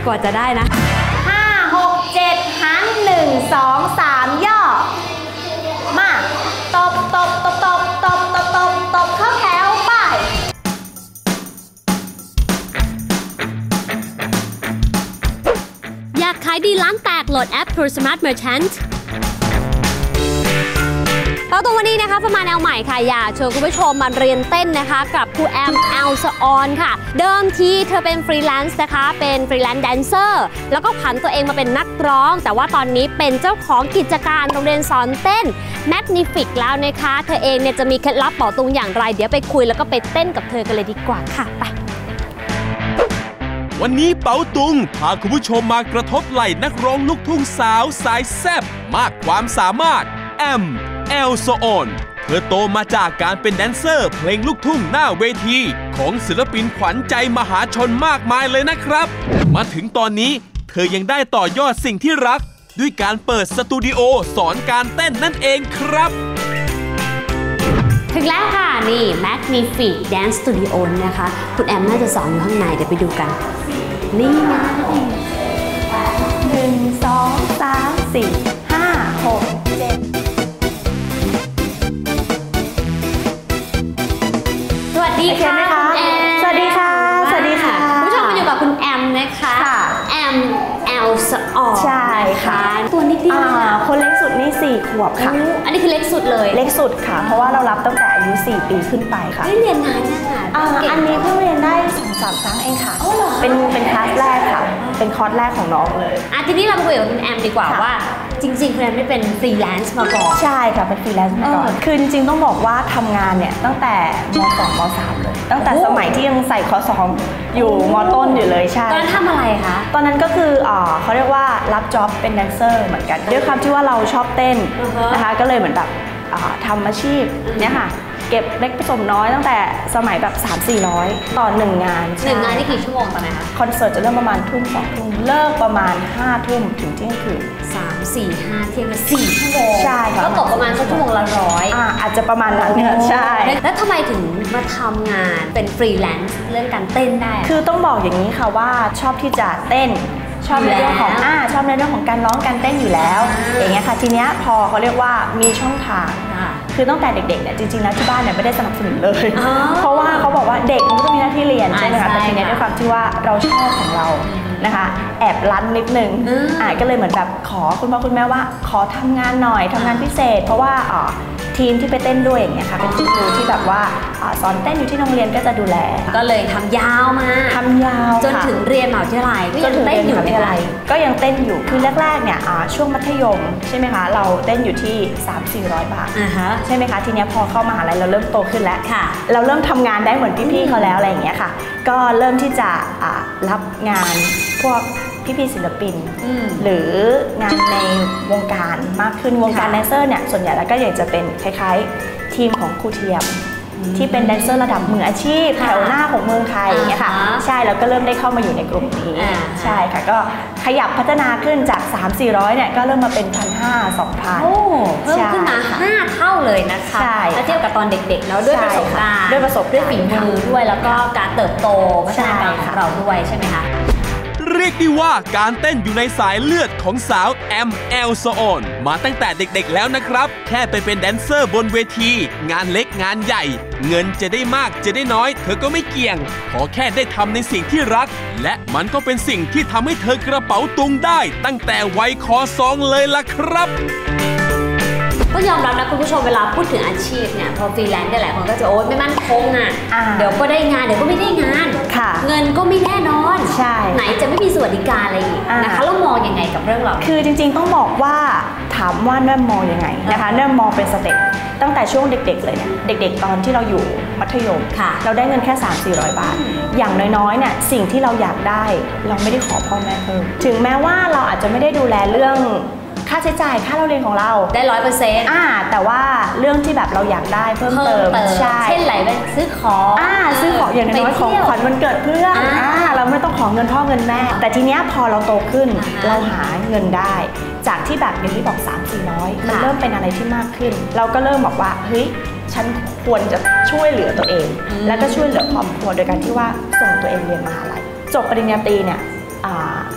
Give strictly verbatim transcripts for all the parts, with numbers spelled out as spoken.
ว่าจะได้นะห้าหกเจ็ดหันหนึ่งสองสามย่อมาตบตบตบตบตบตบตบตบเข้าแถวไปอยากขายดีร้านแตกโหลดแอป True Smart Merchantแล้วตัววันนี้นะคะประมาณแนวใหม่ค่ะอยากชวนคุณผู้ชมมาเรียนเต้นนะคะกับครูแอมแอลสออนค่ะเดิมทีเธอเป็นฟรีแลนซ์นะคะเป็นฟรีแลนซ์แดนเซอร์แล้วก็ผันตัวเองมาเป็นนักร้องแต่ว่าตอนนี้เป็นเจ้าของกิจการโรงเรียนสอนเต้น Magnific แล้วนะคะเธอเองเนี่ยจะมีเคล็ดลับเป๋าตุงอย่างไรเดี๋ยวไปคุยแล้วก็ไปเต้นกับเธอกันเลยดีกว่าค่ะไปวันนี้เป๋าตุงพาคุณผู้ชมมากระทบไหล่นักร้องลูกทุ่งสาวสายแซ่บมากความสามารถแอมแอลโซออนเธอโตมาจากการเป็นแดนเซอร์เพลงลูกทุ่งหน้าเวทีของศิลปินขวัญใจมหาชนมากมายเลยนะครับมาถึงตอนนี้เธอยังได้ต่อยอดสิ่งที่รักด้วยการเปิดสตูดิโอสอนการเต้นนั่นเองครับถึงแล้วค่ะนี่ Magnific Dance Studio นะคะคุณแอมน่าจะสอนอยู่ข้างในเดี๋ยวไปดูกันนี่ไงหนึ่งสองสามสี่ห้าหกเจ็ดสวัสดีค่ะคุณแอมสวัสดีค่ะสวัสดีค่ะคุณผู้ชมมาอยู่กับคุณแอมนะคะแอมแอลสออนใช่ค่ะตัวนิดเดียวคนเล็กสุดนี่สี่ขวบค่ะอันนี้คือเล็กสุดเลยเล็กสุดค่ะเพราะว่าเรารับตั้งแต่อายุสี่ปีขึ้นไปค่ะเรียนนานยังไงอันนี้เพิ่งเรียนได้สองสามครั้งเองค่ะเป็นเป็นคลาสแรกค่ะเป็นคอร์สแรกของน้องเลยอ่ะทีนี้เราคุยกับคุณแอมดีกว่าว่าจริงๆคุณแอมไม่เป็นฟรีแลนซ์มาก่อนใช่ค่ะเป็นฟรีแลนซ์มาก่อนคือจริงๆต้องบอกว่าทำงานเนี่ยตั้งแต่ม.สอง ม.สามเลยตั้งแต่สมัยที่ยังใส่คอซองอยู่ม.ต้นอยู่เลยใช่ตอนนั้นทำอะไรคะตอนนั้นก็คือเขาเรียกว่ารับจ็อบเป็นแดนเซอร์เหมือนกันด้วยความที่ว่าเราชอบเต้นนะคะก็เลยเหมือนแบบทำอาชีพเนี่ยค่ะเก็บเล็กผสมน้อยตั้งแต่สมัยแบบ สามถึงสี่ร้อย ต่อหนึ่งงานหนึ่งงานนี่กี่ชั่วโมงตอนไหนคะคอนเสิร์ตจะเริ่มประมาณทุ่มสองทุ่มเลิกประมาณห้าทุ่มถึงเที่ยงคืนสาม สี่ ห้าเที่ยงละสี่ชั่วโมงใช่ค่ะก็ตกประมาณชั่วโมงละร้อยอ่าอาจจะประมาณนั้นเนี่ยใช่แล้วทำไมถึงมาทำงานเป็นฟรีแลนซ์เรื่องการเต้นได้คือต้องบอกอย่างนี้ค่ะว่าชอบที่จะเต้นชอบในเรื่องของอ่าชอบในเรื่องของการร้องการเต้นอยู่แล้วอย่างเงี้ยค่ะทีเนี้ยพอเขาเรียกว่ามีช่องทางคือตั้งแต่เด็กๆเนี่ยจริงๆแล้วที่บ้านเนี่ยไม่ได้สนับสนุนเลยเพราะว่าเขาบอกว่าเด็กมันก็มีหน้าที่เรียนใช่ไหมคะแต่ทีเนี้ยด้วยความที่ว่าเราชอบของเรานะคะแอบรั้นนิดนึงอ่าก็เลยเหมือนแบบขอคุณพ่อคุณแม่ว่าขอทำงานหน่อยทำงานพิเศษเพราะว่าอ๋อทีมที่ไปเต้นด้วยอย่างเงี้ยค่ะเป็นคุณครูที่แบบว่าสอนเต้นอยู่ที่โรงเรียนก็จะดูแลก็เลยทำยาวมาทำยาวจนถึงเรียนมหาวิทยาลัยก็ยังเต้นอยู่ไหมก็ยังเต้นอยู่คือแรกๆเนี่ยช่วงมัธยมใช่ไหมคะเราเต้นอยู่ที่ สามถึงสี่ร้อย บาทใช่ไหมคะทีเนี้ยพอเข้ามหาลัยเราเริ่มโตขึ้นแล้วเราเริ่มทำงานได้เหมือนพี่ๆเขาแล้วอะไรอย่างเงี้ยค่ะก็เริ่มที่จะรับงานพวกพี่ๆศิลปินหรืองานในวงการมากขึ้นวงการแดนเซอร์เนี่ยส่วนใหญ่แล้วก็อยากจะเป็นคล้ายๆทีมของครูเทียมที่เป็นแดนเซอร์ระดับมืออาชีพแถวหน้าของเมืองไทยอย่างเงี้ยค่ะใช่แล้วก็เริ่มได้เข้ามาอยู่ในกลุ่มนี้ใช่ค่ะก็ขยับพัฒนาขึ้นจาก สามถึงสี่ร้อย เนี่ยก็เริ่มมาเป็น หนึ่งพันห้าร้อย สองพันโอ้เพิ่มขึ้นมาห้าเท่าเลยนะคะถ้าเทียบกับตอนเด็กๆแล้วด้วยประสบการณ์ด้วยประสบด้วยฝีมือด้วยแล้วก็การเติบโตพัฒนาการของเราด้วยใช่ไหมคะเรียกได้ว่าการเต้นอยู่ในสายเลือดของสาวแอมแอลโซออนมาตั้งแต่เด็กๆแล้วนะครับแค่ไปเป็นแดนเซอร์บนเวทีงานเล็กงานใหญ่เงินจะได้มากจะได้น้อยเธอก็ไม่เกี่ยงขอแค่ได้ทำในสิ่งที่รักและมันก็เป็นสิ่งที่ทำให้เธอกระเป๋าตุงได้ตั้งแต่วัยคอซองเลยล่ะครับก็ยอมรับนะคุณผู้ชมเวลาพูดถึงอาชีพเนี่ยพอฟรีแลนซ์ได้หลายคนก็จะโอ๊ยไม่มั่นคงอ่ะเดี๋ยวก็ได้งานเดี๋ยวก็ไม่ได้งานเงินก็ไม่แน่นอนใช่ไหนจะไม่มีสวัสดิการอะไรอีกนะคะแล้วมองยังไงกับเรื่องเหล่านี้คือจริงๆต้องบอกว่าถามว่าเนิ่มมองยังไงนะคะเนิ่มมองเป็นสเต็ปตั้งแต่ช่วงเด็กๆเลยเนี่ยเด็กๆตอนที่เราอยู่มัธยมเราได้เงินแค่ สามถึงสี่ร้อย บาทอย่างน้อยๆเนี่ยสิ่งที่เราอยากได้เราไม่ได้ขอพ่อแม่เพิ่มถึงแม้ว่าเราอาจจะไม่ได้ดูแลเรื่องค่าใช้จ่ายค่าเราเรียนของเราได้ร้อยเปอร์เซ็นต์อ่าแต่ว่าเรื่องที่แบบเราอยากได้เพิ่มเติมใช่เช่นไหลไปซื้อของอ่าซื้อของอย่างน้อยของขวัญวันเกิดเพื่อนอ่าเราไม่ต้องขอเงินพ่อเงินแม่แต่ทีเนี้ยพอเราโตขึ้นเราหาเงินได้จากที่แบบอย่างที่บอก สามถึงสี่ร้อย มันเริ่มเป็นอะไรที่มากขึ้นเราก็เริ่มบอกว่าเฮ้ยฉันควรจะช่วยเหลือตัวเองแล้วก็ช่วยเหลือครอบครัวโดยการที่ว่าส่งตัวเองเรียนมหาลัยจบปริญญาตรีเนี่ย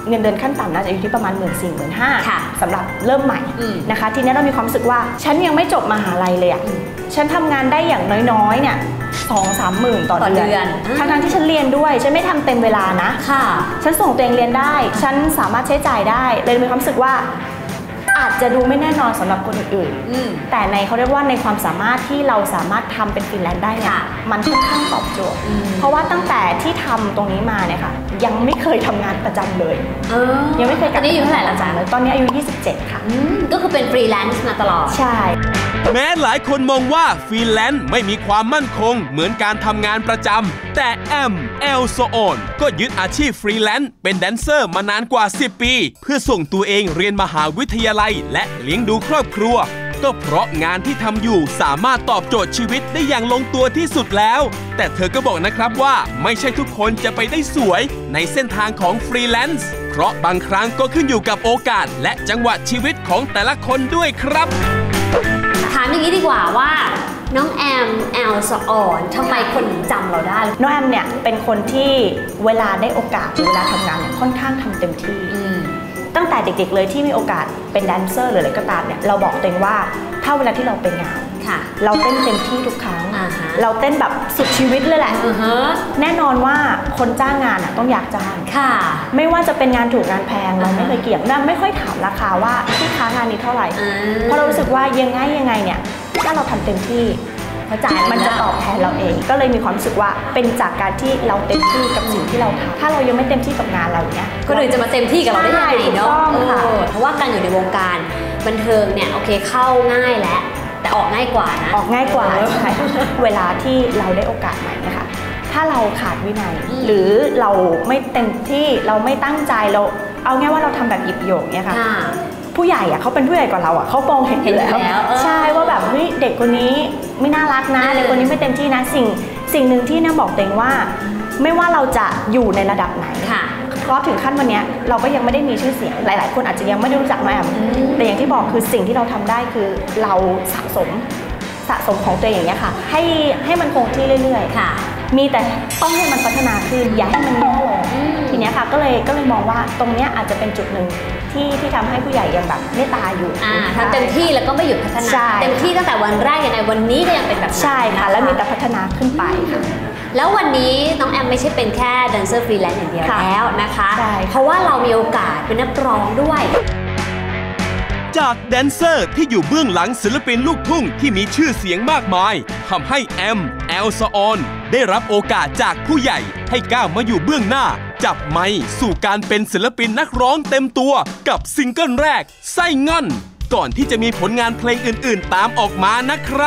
เงินเดือนขั้นต่ำน่าจะอยู่ที่ประมาณ หนึ่งหมื่นสี่หมื่นห้าพัน สำหรับเริ่มใหม่อืมนะคะทีนี้เรามีความรู้สึกว่าฉันยังไม่จบมหาลัยเลยอ่ะฉันทำงานได้อย่างน้อยๆเนี่ยสองสามหมื่นต่อต่อเดืเดืออนนทั้งๆที่ฉันเรียนด้วยฉันไม่ทำเต็มเวลานะค่ะฉันส่งตัวเองเรียนได้ฉันสามารถใช้จ่ายได้เลยมีความรู้สึกว่าอาจจะดูไม่แน่นอนสำหรับคนอื่นอืมๆแต่ในเขาเรียกว่าในความสามารถที่เราสามารถทำเป็นฟรีแลนซ์ได้เนี่ยค่ะมันค่อนข้างตอบโจทย์อืมเพราะว่าตั้งแต่ที่ทำตรงนี้มาเนี่ยค่ะยังไม่เคยทำงานประจำเลยเออยังไม่เคยตอนนี้อายู่เท่าไหร่ละจ๊ะเลยตอนนี้อายุยี่สิบเจ็ดค่ะอืมก็คือเป็นฟรีแลนซ์มาตลอดใช่แม้หลายคนมองว่าฟรีแลนซ์ไม่มีความมั่นคงเหมือนการทำงานประจำแต่แอมแอลโซออนก็ยึดอาชีพฟรีแลนซ์เป็นแดนเซอร์มานานกว่าสิบปี เพื่อส่งตัวเองเรียนมหาวิทยาลัยและเลี้ยงดูครอบครัว ก็เพราะงานที่ทำอยู่สามารถตอบโจทย์ชีวิตได้อย่างลงตัวที่สุดแล้ว แต่เธอก็บอกนะครับว่าไม่ใช่ทุกคนจะไปได้สวยในเส้นทางของฟรีแลนซ์เพราะบางครั้งก็ขึ้นอยู่กับโอกาสและจังหวะชีวิตของแต่ละคนด้วยครับถามอย่างนี้ดีกว่าว่าน้องแอมแอลสออนทำไมคนถึงจำเราได้น้องแอมเนี่ยเป็นคนที่เวลาได้โอกาสหรือเวลาทำงานเนี่ยค่อนข้างทำเต็มที่อืมตั้งแต่เด็กๆเลยที่มีโอกาสเป็นแดนเซอร์หรืออะไรก็ตามเนี่ยเราบอกตัวเองว่าถ้าเวลาที่เราไปงานค่ะเราเต้นเต็มที่ทุกครั้งอ่าฮะเราเต้นแบบสุดชีวิตเลยแหละอือฮะแน่นอนว่าคนจ้างงานอ่ะต้องอยากจ้างค่ะไม่ว่าจะเป็นงานถูกงานแพงเราอ่าฮะไม่เคยเกี่ยงนะไม่ค่อยถามราคาว่าที่ค้างานนี้เท่าไหร่อ่าเพราะเรารู้สึกว่ายังไงยังไงเนี่ยถ้าเราทำเต็มที่เขาจ่ายมันจะตอบแทนเราเอง ก็เลยมีความรู้สึกว่าเป็นจากการที่เราเต็มที่กับสิ่งที่เราทำถ้าเรายังไม่เต็มที่กับงานเราเนี่ยก็เลยจะมาเต็มที่กับเราได้ยังไงเนาะใช่ถูกต้องค่ะเออเพราะว่าการอยู่ในวงการบันเทิงเนี่ยโอเคเข้าง่ายแล้วแต่ออกง่ายกว่านะออกง่ายกว่าเออใช่เวลาที่เราได้โอกาสใหม่นะคะถ้าเราขาดวินัยอืมหรือเราไม่เต็มที่เราไม่ตั้งใจเราเอาง่ายว่าเราทำแบบหยิบโยกเนี่ยค่ะค่ะผู้ใหญ่อะเขาเป็นผู้ใหญ่กว่าเราอะเขามองเห็นอยู่แล้วเห็นแล้วเออใช่ว่าแบบเฮ้ยเด็กคนนี้ไม่น่ารักนะเออเด็กคนนี้ไม่เต็มที่นะสิ่งสิ่งหนึ่งที่เนี่ยบอกตัวเองว่า ไม่ว่าเราจะอยู่ในระดับไหนค่ะเพราะถึงขั้นวันเนี้ยเราก็ยังไม่ได้มีชื่อเสียงหลาย ๆ คนอาจจะยังไม่ได้รู้จักน้องแอมอืมแต่อย่างที่บอกคือสิ่งที่เราทำได้คือเราสะสมสะสมของตัวเองอย่างเงี้ยค่ะให้ให้มันคงที่เรื่อย ๆค่ะมีแต่ต้องให้มันพัฒนาขึ้นอย่าให้มันแย่ลงอืมทีเนี้ยค่ะก็เลยก็เลยมองว่าตรงเนี้ยอาจจะเป็นจุดหนึ่งที่ที่ทำให้ผู้ใหญ่ยังแบบเมตตาอยู่อ่าทำเต็มที่แล้วก็ไม่หยุดพัฒนาใช่เต็มที่ตั้งแต่วันแรกยังไงวันนี้ก็ยังเป็นแบบนั้นใช่ค่ะนแล้วมีแต่พัฒนาขึ้นไปค่ะแล้ววันนี้น้องแอมไม่ใช่เป็นแค่แดนเซอร์ฟรีแลนซ์อย่างเดียวค่ะแล้วนะคะใช่ค่ะเพราะว่าเรามีโอกาสเป็นนักร้องด้วยจากแดนเซอร์ที่อยู่เบื้องหลังศิลปินลูกทุ่งที่มีชื่อเสียงมากมายทำให้แอมแอลซออนได้รับโอกาสจากผู้ใหญ่ให้ก้าวมาอยู่เบื้องหน้า จับไมค์สู่การเป็นศิลปินนักร้องเต็มตัวกับซิงเกิลแรกไส้ง่อน ก่อนที่จะมีผลงานเพลงอื่นๆตามออกมานะครับ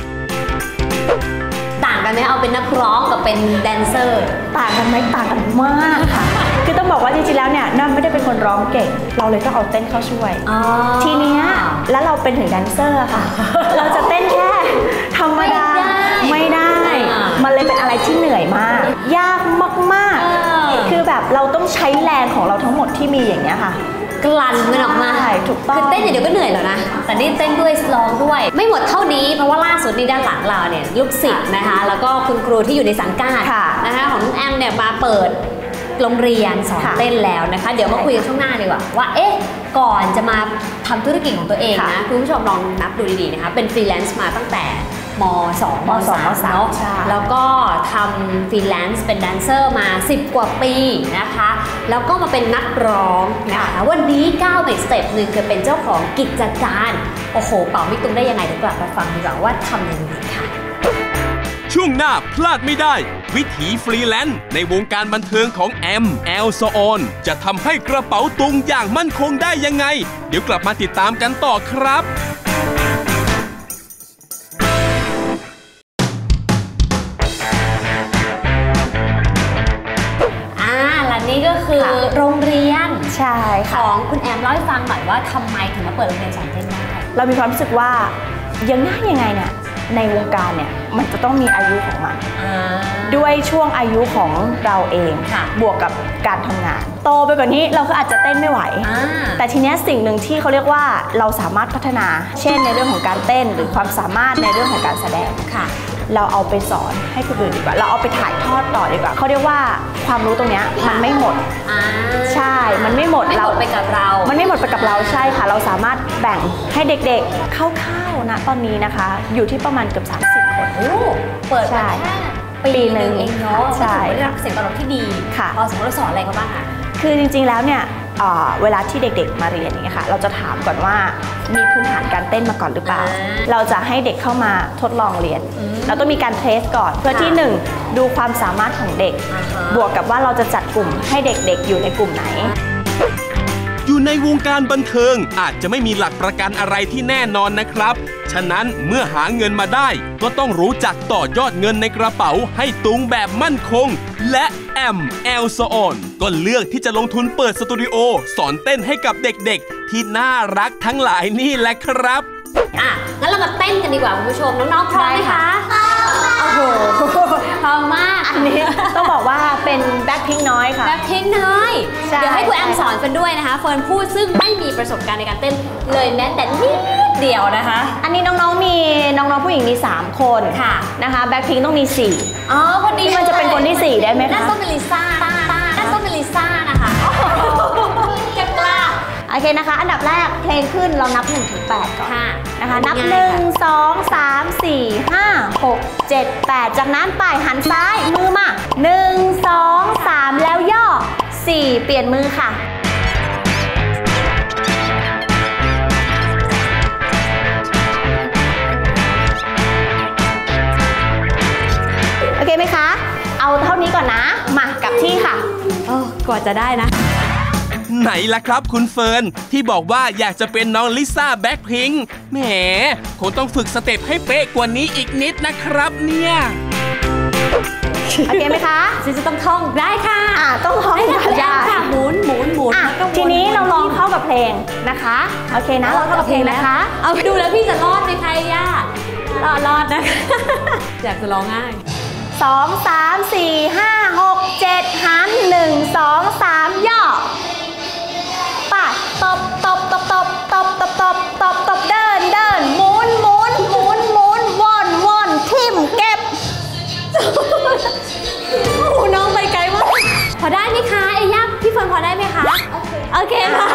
ต่างกันไหมเอาเป็นนักร้องกับเป็นแดนเซอร์ต่างกันไหมต่างกันมากค่ะ คือต้องบอกว่าจริงๆแล้วเนี่ยน้าไม่ได้เป็นคนร้องเก่ง เราเลยต้องเอาเต้นเข้าช่วยอ๋อทีเนี้ยแล้วเราเป็นถึงแดนเซอร์ค่ะ เราจะเต้นแค่ธรรมดาไม่ได้ไม่ได้อ่ามันเลยเป็นอะไรที่เหนื่อยมาก ยากมากเออๆ คือแบบเราต้องใช้แรงของเราทั้งหมดที่มีอย่างเงี้ยค่ะกลั่นมันออกมาใช่ถูกต้องคือเต้นอย่างเดียวก็เหนื่อยแล้วนะ แต่นี่เต้นด้วยร้องด้วย ไม่หมดเท่านี้เพราะว่าล่าสุดนี่ด้านหลังเราเนี่ยลูกศิษย์นะคะ แล้วก็คุณครูที่อยู่ในสังกัดค่ะนะคะของน้องแอมเนี่ยมาเปิดโรงเรียนสอนค่ะเต้นแล้วนะคะ เดี๋ยวมาคุยกันช่วงหน้าดีกว่าว่าเอ๊ะก่อนจะมาทำธุรกิจของตัวเองนะค่ะคุณผู้ชมลองนับดูดีๆนะคะเป็นฟรีแลนซ์มาตั้งแต่ม สองมสองมสามเนาะใช่แล้วก็ทำฟรีแลนซ์เป็นแดนเซอร์มาสิบกว่าปีนะคะ แล้วก็มาเป็นนักร้องนะคะวันนี้ก้าวไปอีกสเต็ปหนึ่งคือเป็นเจ้าของกิจการโอ้โหเป่ามิกตุ้งได้ยังไงเดี๋ยวกลับมาฟังดีกว่าว่าทำยังไงค่ะช่วงหน้าพลาดไม่ได้ วิถีฟรีแลนซ์ในวงการบันเทิงของแอมแอลซออนจะทำให้กระเป๋าตุงอย่างมั่นคงได้ยังไง เดี๋ยวกลับมาติดตามกันต่อครับอ่าและนี่ก็คือค่ะโรงเรียนใช่ขค่ะองคุณแอมเล่าให้ฟังหน่อยว่าทำไมถึงมาเปิดโรงเรียนสอนเต้นได้เรามีความรู้สึกว่ายังไงยังไงเนี่ยในวงการเนี่ยมันจะต้องมีอายุของมันด้วยช่วงอายุของเราเองบวกกับการทำงานโตไปกว่านี้เราก็อาจจะเต้นไม่ไหวแต่ทีนี้สิ่งหนึ่งที่เขาเรียกว่าเราสามารถพัฒนาเช่นในเรื่องของการเต้นหรือความสามารถในเรื่องของการแสดงค่ะเราเอาไปสอนให้คนอื่นดีกว่าเราเอาไปถ่ายทอดต่อดีกว่าเขาเรียกว่าความรู้ตรงนี้มันไม่หมดใช่มันไม่หมดเราไปกับเรามันไม่หมดไปกับเราใช่ค่ะเราสามารถแบ่งให้เด็กๆเข้าๆนะตอนนี้นะคะอยู่ที่ประมาณเกือบสามสิบคนเปิดมาแค่ปีหนึ่งเองเนาะใช่ได้รับเสียงตอบรับที่ดีค่ะพอสมมติเราสอนอะไรเขาบ้างคะคือจริงๆแล้วเนี่ยเวลาที่เด็กๆมาเรียนอย่างเงี้ยค่ะเราจะถามก่อนว่ามีพื้นฐานการเต้นมาก่อนหรือเปล่าเราจะให้เด็กเข้ามาทดลองเรียนเราต้องมีการเทสก่อนเพื่อที่หนึ่งดูความสามารถของเด็กบวกกับว่าเราจะจัดกลุ่มให้เด็กๆอยู่ในกลุ่มไหนอยู่ในวงการบันเทิงอาจจะไม่มีหลักประกันอะไรที่แน่นอนนะครับฉะนั้นเมื่อหาเงินมาได้ก็ต้องรู้จักต่อยอดเงินในกระเป๋าให้ตุงแบบมั่นคงและแอมแอลซออนก็เลือกที่จะลงทุนเปิดสตูดิโอสอนเต้นให้กับเด็กๆที่น่ารักทั้งหลายนี่แหละครับอ่ะงั้นเรามาเต้นกันดีกว่าคุณผู้ชมน้องๆพร้อมไหมคะโอ้โหพร้อมมากอันนี้ต้องบอกว่าเป็นแบ็คพิงค์น้อยค่ะแบ็คพิงค์น้อยเดี๋ยวให้คุณแอมสอนเฟิร์นด้วยนะคะเฟิร์นพูดซึ่งไม่มีประสบการณ์ในการเต้นเลยแม้แต่นิดเดียวนะคะอันนี้น้องๆมีน้องๆผู้หญิงมีสามคนค่ะนะคะแบ็คพิงค์ต้องมีสี่อ๋อพอดีมันจะเป็นคนที่สี่ได้ไหมคะน่าต้องเป็นลิซ่าน่าต้องเป็นลิซ่านะคะเก็บกล้าโอเคนะคะอันดับแรกเพลงขึ้นเรานับหนึ่งถึงแปดก่อนนะคะนับหนึ่ง สอง สาม สี่ ห้า หก เจ็ด แปดจากนั้นไปหันซ้ายมือมาหนึ่ง สอง สามแล้วย่อสี่เปลี่ยนมือค่ะโอเคไหมคะเอาเท่านี้ก่อนนะมากลับที่ค่ะโอ้กว่าจะได้นะไหนล่ะครับคุณเฟิร์นที่บอกว่าอยากจะเป็นน้องลิซ่าแบ็คพิงค์แหมคงต้องฝึกสเต็ปให้เป๊ะกว่านี้อีกนิดนะครับเนี่ยโอเคไหมคะฉันจะต้องท่องได้ค่ะอ่าต้องท่องได้ค่ะหมุนหมุนหมุนทีนี้เราลองเข้ากับเพลงนะคะโอเคนะเราเข้ากับเพลงนะคะเอาไปดูแล้วพี่จะรอดไหมคะย่ารอดรอดนะคะอยากจะร้องง่ายสอง สาม สี่ ห้า หก เจ็ดหันหนึ่ง สอง สามย่อป่ะตบตบตบตบตบตบตบตบตบเดินเดินหมุนหมุนหมุนหมุนวนวนทิ่มเก็บโอ้น้องไปไกลมากพอได้ไหมคะไอ้ยักษ์พี่เฟิร์นพอได้ไหมคะโอเคค่ะ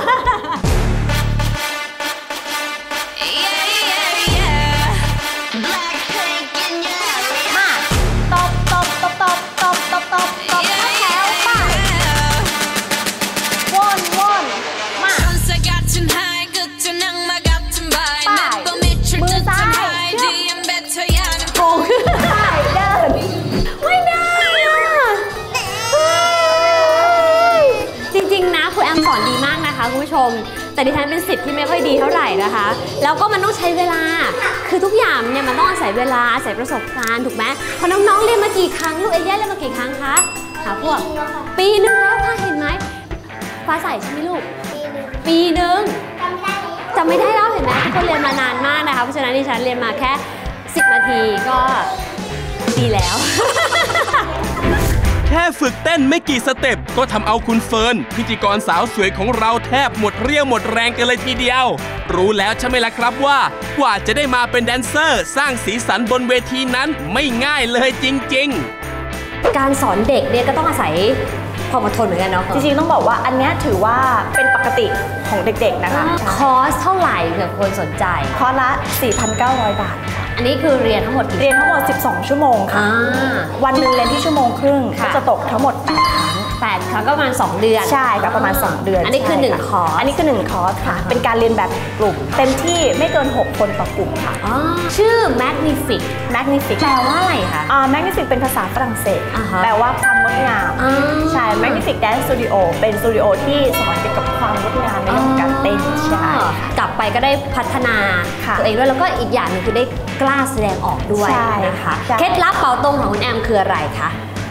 คุณผู้ชมแต่ดิฉันเป็นสิทธิ์ที่ไม่ค่อยดีเท่าไหร่นะคะแล้วก็มันต้องใช้เวลาคือทุกอย่างเนี่ยมันต้องอาศัยเวลาอาศัยประสบการณ์ถูกไหมพอน้องๆเรียนมากี่ครั้งลูกเอย่าเรียนมากี่ครั้งคะหาพวกปีหนึ่งแล้วค่ะเห็นไหมฟ้าใสใช่ไหมลูกปีหนึ่งจำไม่ได้แล้วเห็นไหมทุกคนเรียนมานานมากนะคะเพราะฉะนั้นดิฉันเรียนมาแค่สิบนาทีก็ดีแล้วแค่ฝึกเต้นไม่กี่สเต็ปก็ทำเอาคุณเฟิร์นพิธีกรสาวสวยของเราแทบหมดเรี่ยวหมดแรงกันเลยทีเดียวรู้แล้วใช่ไหมล่ะครับว่ากว่าจะได้มาเป็นแดนเซอร์สร้างสีสันบนเวทีนั้นไม่ง่ายเลยจริงๆการสอนเด็กเนี่ยก็ต้องอาศัยความอดทนเหมือนกันเนาะจริงๆต้องบอกว่าอันนี้ถือว่าเป็นปกติของเด็กๆนะคะคอร์สเท่าไหร่เผื่อคนสนใจคอร์สละ สี่พันเก้าร้อย บาทอันนี้คือเรียนทั้งหมดเรียนทั้งหมดสิบสองชั่วโมงค่ะวันหนึ่งเรียนที่ชั่วโมงครึ่งก็จะตกทั้งหมดแปดครั้งแปดครั้งก็ประมาณสองเดือนใช่ค่ะประมาณสองเดือนอันนี้คือหนึ่งคอร์สอันนี้คือหนึ่งคอร์สค่ะเป็นการเรียนแบบกลุ่มเต็มที่ไม่เกินหกคนต่อกลุ่มค่ะชื่อ Magnific Magnific แปลว่าอะไรคะอ่า Magnific เป็นภาษาฝรั่งเศสแปลว่าความงดงามใช่ Magnific Dance Studio เป็นสตูดิโอที่สอนเกี่ยวกับความงดงามในเรื่องของการเต้นใช่กลับไปก็ได้พัฒนาตัวเองด้วยแล้วก็อีกอย่างหนึ่งคือได้กล้าแสดงออกด้วยนะคะเคล็ดลับเป่าตรงของคุณแอมคืออะไรคะ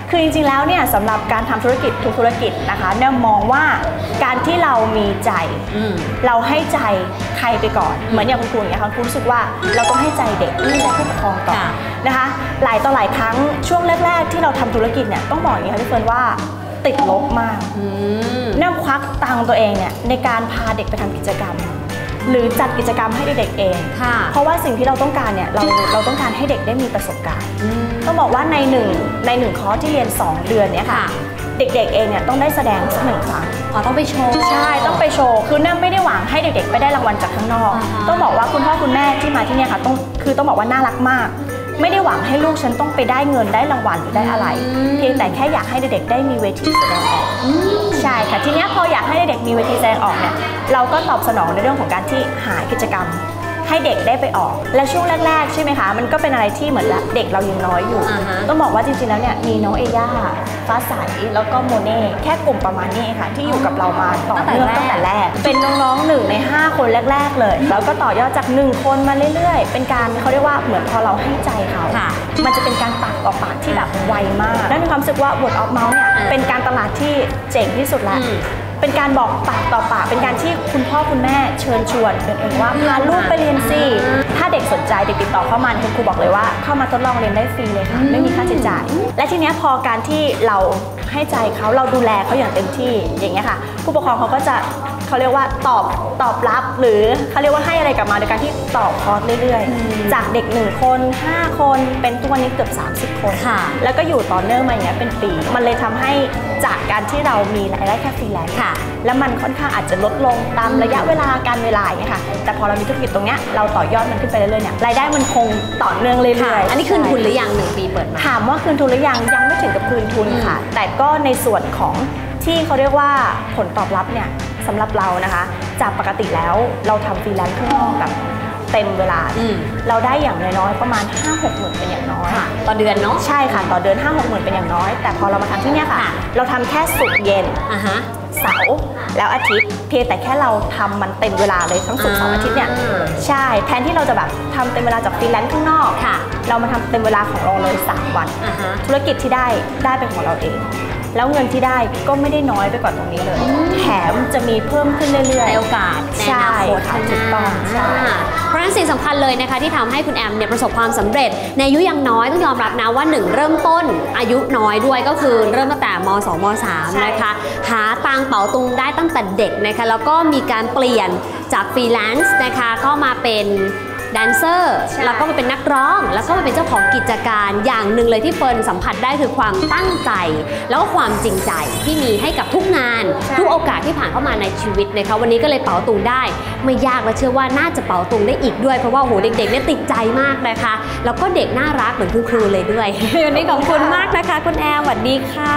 คือจริงๆแล้วเนี่ยสำหรับการทำธุรกิจทุกธุรกิจนะคะเนี่ยมองว่าการที่เรามีใจเราให้ใจใครไปก่อนเหมือนอย่างคุณครูเนี่ยค่ะคุณรู้สึกว่าเราต้องให้ใจเด็กและผู้ปกครองก่อนนะคะหลายต่อหลายครั้งช่วงแรกๆที่เราทำธุรกิจเนี่ยต้องบอกอย่างนี้ค่ะพี่เฟิร์นว่าติดลบมากเนี่ยควักตังค์ตัวเองเนี่ยในการพาเด็กไปทำกิจกรรมหรือจัดกิจกรรมให้เด็กๆเองเพราะว่าสิ่งที่เราต้องการเนี่ยเราเราต้องการให้เด็กได้มีประสบการณ์ต้องบอกว่าในหนึ่งในหนึ่งคอร์สที่เรียนสองเดือนเนี่ยค่ะเด็กๆเองเนี่ยต้องได้แสดงสักหนึ่งครั้งอ๋อต้องไปโชว์ใช่ต้องไปโชว์คือเนี่ยไม่ได้หวังให้เด็กๆไปได้รางวัลจากข้างนอกต้องบอกว่าคุณพ่อคุณแม่ที่มาที่เนี่ยค่ะต้องคือต้องบอกว่าน่ารักมากไม่ได้หวังให้ลูกฉันต้องไปได้เงินได้รางวัลหรือได้อะไรเพียงแต่แค่อยากให้เด็กๆได้มีเวทีแสดงออกใช่ค่ะทีนี้พออยากให้เด็กๆมีเวทีแสดงออกเนี่ยเราก็ตอบสนองในเรื่องของการที่หากิจกรรมให้เด็กได้ไปออกและช่วงแรกๆใช่ไหมคะมันก็เป็นอะไรที่เหมือนเด็กเรายังน้อยอยู่ uh-huh. ต้องบอกว่าจริงๆแล้วเนี่ยมีน้องเอย่าฟ้าใสแล้วก็โมเน่แค่กลุ่มประมาณนี้ค่ะที่อยู่กับเรามาต่อเนื่องตั้งแต่แรกเป็นน้องๆหนึ่งในห้าคนแรกๆเลยแล้วก็ต่อยอดจากหนึ่งคนมาเรื่อยๆเป็นการเขาเรียกว่าเหมือนพอเราให้ใจเขามันจะเป็นการปากต่อปากที่แบบไวมากและมีความรู้สึกว่า word of mouth เนี่ยเป็นการตลาดที่เจ๋งที่สุดแล้วเป็นการบอกปากต่อปากเป็นการที่คุณพ่อคุณแม่เชิญชวนกันเองว่าพาลูกไปเรียนสิถ้าเด็กสนใจเด็กติดต่อเข้ามาคุณครูบอกเลยว่าเข้ามาทดลองเรียนได้ฟรีเลยค่ะไม่มีค่าใช้จ่ายและทีนี้พอการที่เราให้ใจเขาเราดูแลเขาอย่างเต็มที่อย่างเงี้ยค่ะผู้ปกครองเขาก็จะเขาเรียกว่าตอบตอบรับหรือเขาเรียกว่าให้อะไรกลับมาโดยการที่ตอบคอร์สเรื่อยๆจากเด็กหนึ่งคนห้าคนเป็นตัวนี้เกือบสามสิบคนแล้วก็อยู่ต่อเนื่องมาอย่างเงี้ยเป็นปีมันเลยทำให้จากการที่เรามีรายได้แค่ฟรีแลนซ์แล้วมันค่อนข้างอาจจะลดลงตามระยะเวลาการเวลาอย่างเงี้ยค่ะแต่พอเรามีธุรกิจตรงเนี้ยเราต่อยอดมันขึ้นไปเรื่อยๆเนี่ยรายได้มันคงต่อเนื่องเรื่อยๆอันนี้คืนทุนหรือยังหนึ่งปีเปิดมาถามว่าคืนทุนหรือยังยังไม่ถึงกับคืนทุนค่ะแต่ก็ในส่วนของที่เขาเรียกว่าผลตอบรับเนี่ยสำหรับเรานะคะจากปกติแล้วเราทำฟรีแลนซ์ข้างนอกแบบเต็มเวลาเราได้อย่างน้อยๆประมาณ ห้าหก หมื่นเป็นอย่างน้อยต่อเดือนเนาะใช่ค่ะต่อเดือน ห้าหก หมื่นเป็นอย่างน้อยแต่พอเรามาทำที่นี่ค่ะเราทำแค่ศุกร์เย็นเสาร์แล้วอาทิตย์เพียงแต่แค่เราทำมันเต็มเวลาเลยทั้งศุกร์เสาร์อาทิตย์เนี่ยใช่แทนที่เราจะแบบทำเต็มเวลาจากฟรีแลนซ์ข้างนอกเรามาทำเต็มเวลาของเราเลยสามวันธุรกิจที่ได้ได้เป็นของเราเองแล้วเงินที่ได้ก็ไม่ได้น้อยไปกว่าตรงนี้เลยแถมจะมีเพิ่มขึ้นเรื่อยๆในโอกาสในอนาคตข้างหน้าเพราะฉะนั้นสิ่งสำคัญเลยนะคะที่ทำให้คุณแอมเนี่ยประสบความสำเร็จในอายุยังน้อยต้องยอมรับนะว่าหนึ่งเริ่มต้นอายุน้อยด้วยก็คือเริ่มตั้งแต่ม สอง ม สาม นะคะหาตังเป๋าตุงได้ตั้งแต่เด็กนะคะแล้วก็มีการเปลี่ยนจากฟรีแลนซ์นะคะก็มาเป็นแดนเซอร์แล้วก็มาเป็นนักร้องแล้วก็มาเป็นเจ้าของกิจการอย่างหนึ่งเลยที่เฟิร์นสัมผัสได้คือความตั้งใจแล้วก็ความจริงใจที่มีให้กับทุกงานทุกโอกาสที่ผ่านเข้ามาในชีวิตนะคะวันนี้ก็เลยเป๋าตุงได้ไม่ยากและเชื่อว่าน่าจะเป๋าตุงได้อีกด้วยเพราะว่าโหเด็กๆเนี่ยติดใจมากนะคะแล้วก็เด็กน่ารักเหมือนคุณครูเลยด้วยวันนี้ขอบคุณมากนะคะคุณแอมสวัสดีค่ะ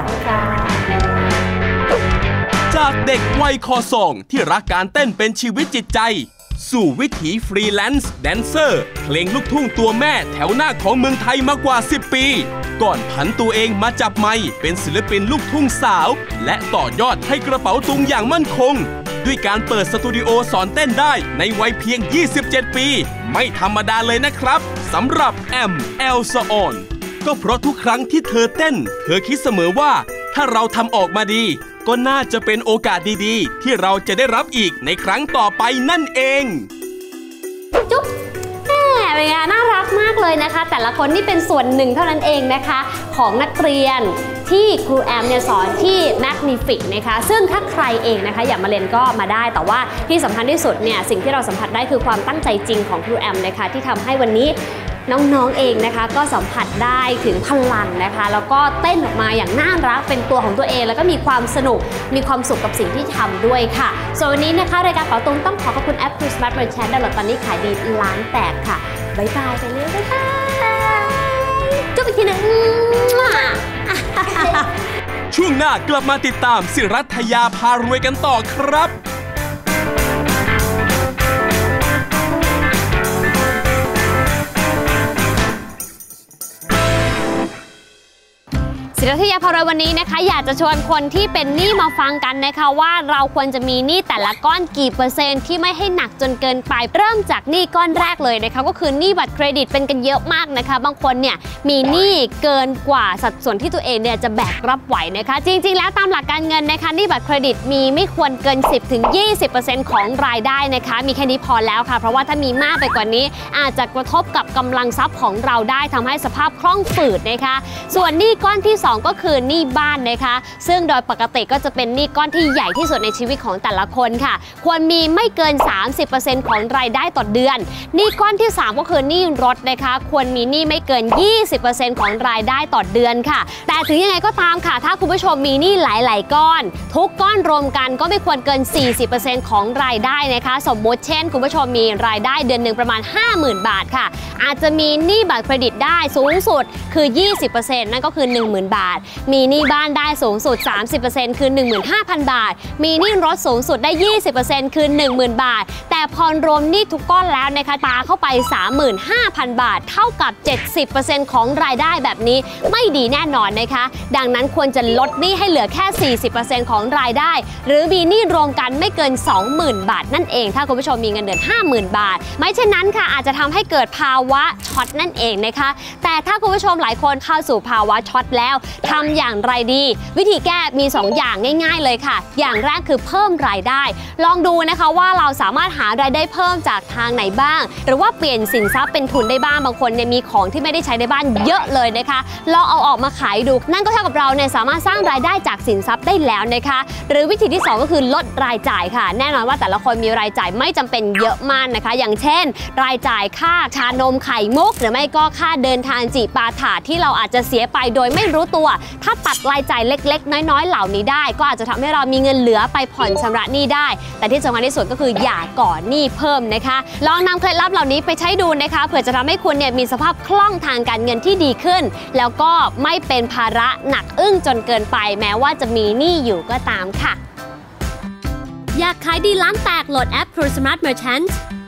จากเด็กวัยคอส่งที่รักการเต้นเป็นชีวิตจิตใจสู่วิถีฟรีแลนซ์แดนเซอร์เพลงลูกทุ่งตัวแม่แถวหน้าของเมืองไทยมากว่าสิบปีก่อนผันตัวเองมาจับไมค์เป็นศิลปินลูกทุ่งสาวและต่อยอดให้กระเป๋าตุงอย่างมั่นคงด้วยการเปิดสตูดิโอสอนเต้นได้ในวัยเพียงยี่สิบเจ็ดปีไม่ธรรมดาเลยนะครับสำหรับแอมแอลซาออนก็เพราะทุกครั้งที่เธอเต้นเธอคิดเสมอว่าถ้าเราทำออกมาดีก็น่าจะเป็นโอกาสดีๆที่เราจะได้รับอีกในครั้งต่อไปนั่นเองจุ๊บแหมเป็นไงน่ารักมากเลยนะคะแต่ละคนนี่เป็นส่วนหนึ่งเท่านั้นเองนะคะของนักเรียนที่ครูแอมเนี่ยสอนที่ Magnific นะคะซึ่งถ้าใครเองนะคะอยากมาเรียนก็มาได้แต่ว่าที่สำคัญที่สุดเนี่ยสิ่งที่เราสัมผัสได้คือความตั้งใจจริงของครูแอมนะคะที่ทำให้วันนี้น้องๆเองนะคะก็สัมผัสได้ถึงพลังนะคะแล้วก็เต้นออกมาอย่างน่ารักเป็นตัวของตัวเองแล้วก็มีความสนุกมีความสุขกับสิ่งที่ทำด้วยค่ะส่วนวันนี้นะคะรายการเป๋าตุงต้องขอขอบคุณแอป True Smart Merchant ดาวน์โหลดตอนนี้ขายดีล้านแตกค่ะบ๊ายบายไปเลยนะคะจุ๊บอีกทีนึงช่วงหน้ากลับมาติดตามศิรัทยาพารวยกันต่อครับศิลธยาพารวยวันนี้นะคะอยากจะชวนคนที่เป็นหนี้มาฟังกันนะคะว่าเราควรจะมีหนี้แต่ละก้อนกี่เปอร์เซ็นต์ที่ไม่ให้หนักจนเกินไปเริ่มจากหนี้ก้อนแรกเลยนะคะก็คือหนี้บัตรเครดิตเป็นกันเยอะมากนะคะบางคนเนี่ยมีหนี้เกินกว่าสัดส่วนที่ตัวเองเนี่ยจะแบกรับไหวนะคะจริงๆแล้วตามหลักการเงินนะคะหนี้บัตรเครดิตมีไม่ควรเกิน สิบถึงยี่สิบเปอร์เซ็นต์ ของรายได้นะคะมีแค่นี้พอแล้วค่ะเพราะว่าถ้ามีมากไปกว่านี้อาจจะกระทบกับกำลังทรัพย์ของเราได้ทำให้สภาพคล่องฝืดนะคะส่วนหนี้ก้อนที่สองก็คือหนี้บ้านนะคะซึ่งโดยปกติก็จะเป็นหนี้ก้อนที่ใหญ่ที่สุดในชีวิตของแต่ละคนค่ะควรมีไม่เกิน สามสิบเปอร์เซ็นต์ ของรายได้ต่อเดือนหนี้ก้อนที่สามก็คือหนี้รถนะคะควรมีหนี้ไม่เกิน ยี่สิบเปอร์เซ็นต์ ของรายได้ต่อเดือนค่ะแต่ถึงยังไงก็ตามค่ะถ้าคุณผู้ชมมีหนี้หลายๆก้อนทุกก้อนรวมกันก็ไม่ควรเกิน สี่สิบเปอร์เซ็นต์ ของรายได้นะคะสมมติเช่นคุณผู้ชมมีรายได้เดือนหนึ่งประมาณ ห้าหมื่น บาทค่ะอาจจะมีหนี้บัตรเครดิตได้สูงสุดคือ ยี่สิบเปอร์เซ็นต์ นั่นก็คือ หนึ่งหมื่น บาทมีหนี้บ้านได้สูงสุด สามสิบเปอร์เซ็นต์ คือ หนึ่งหมื่นห้าพัน บาทมีหนี้รถสูงสุดได้ ยี่สิบเปอร์เซ็นต์ คือ หนึ่งหมื่น บาทแต่พอรวมหนี้ทุกก้อนแล้วนะคะปาเข้าไป สามหมื่นห้าพัน บาทเท่ากับ เจ็ดสิบเปอร์เซ็นต์ ของรายได้แบบนี้ไม่ดีแน่นอนนะคะดังนั้นควรจะลดหนี้ให้เหลือแค่ สี่สิบเปอร์เซ็นต์ ของรายได้หรือมีหนี้รวมกันไม่เกิน สองหมื่น บาทนั่นเองถ้าคุณผู้ชมมีเงินเดือน ห้าหมื่น บาทไม่เช่นนั้นค่ะอาจจะทำให้เกิดภาวะช็อตนั่นเองนะคะแต่ถ้าคุณผู้ชมหลายคนเข้าสู่ภาวะช็อตแล้วทำอย่างไรดีวิธีแก้มีสองอย่างง่ายๆเลยค่ะอย่างแรกคือเพิ่มรายได้ลองดูนะคะว่าเราสามารถหารายได้เพิ่มจากทางไหนบ้างหรือว่าเปลี่ยนสินทรัพย์เป็นทุนได้บ้างบางคนเนี่ยมีของที่ไม่ได้ใช้ในบ้านเยอะเลยนะคะลองเอาออกมาขายดูนั่นก็เท่ากับเราเนี่ยสามารถสร้างรายได้จากสินทรัพย์ได้แล้วนะคะหรือวิธีที่สองก็คือลดรายจ่ายค่ะแน่นอนว่าแต่ละคนมีรายจ่ายไม่จำเป็นเยอะมากนะคะอย่างเช่นรายจ่ายค่าชานมไข่มุกหรือไม่ก็ค่าเดินทางจีปาถาที่เราอาจจะเสียไปโดยไม่รู้ตัวถ้าตัดรายจ่ายเล็กๆน้อยๆเหล่านี้ได้ก็อาจจะทำให้เรามีเงินเหลือไปผ่อนชำระหนี้ได้แต่ที่สำคัญที่สุดก็คืออย่าก่อหนี้เพิ่มนะคะลองนำเคล็ดลับเหล่านี้ไปใช้ดูนะคะเผื่อจะทำให้คุณเนี่ยมีสภาพคล่องทางการเงินที่ดีขึ้นแล้วก็ไม่เป็นภาระหนักอึ้งจนเกินไปแม้ว่าจะมีหนี้อยู่ก็ตามค่ะอยากขายดีร้านแตกโหลดแอป Pro Smart Merchant